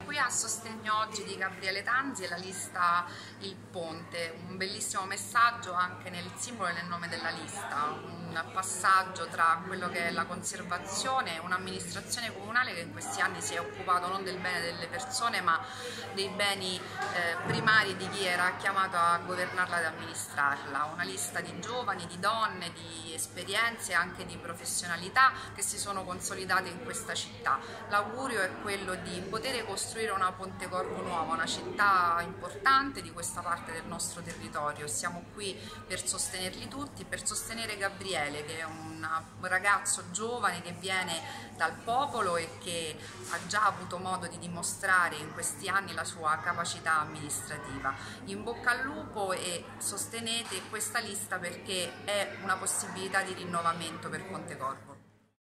qui a sostegno oggi di Gabriele Tanzi e la lista Il Ponte, un bellissimo messaggio anche nel simbolo e nel nome della lista, un passaggio tra quello che è la conservazione e un'amministrazione comunale che in questi anni si è occupato non del bene delle persone ma dei beni primari di chi era chiamato a governarla ed amministrarla, una lista di giovani, di donne, di esperienze e anche di professionalità che si sono consolidate in questa città. L'augurio è quello di poter costruire una Pontecorvo nuova, una città importante di questa parte del nostro territorio. Siamo qui per sostenerli tutti, per sostenere Gabriele, che è un ragazzo giovane che viene dal popolo e che ha già avuto modo di dimostrare in questi anni la sua capacità amministrativa. In bocca al lupo e sostenete questa lista perché è una possibilità di rinnovamento per Pontecorvo.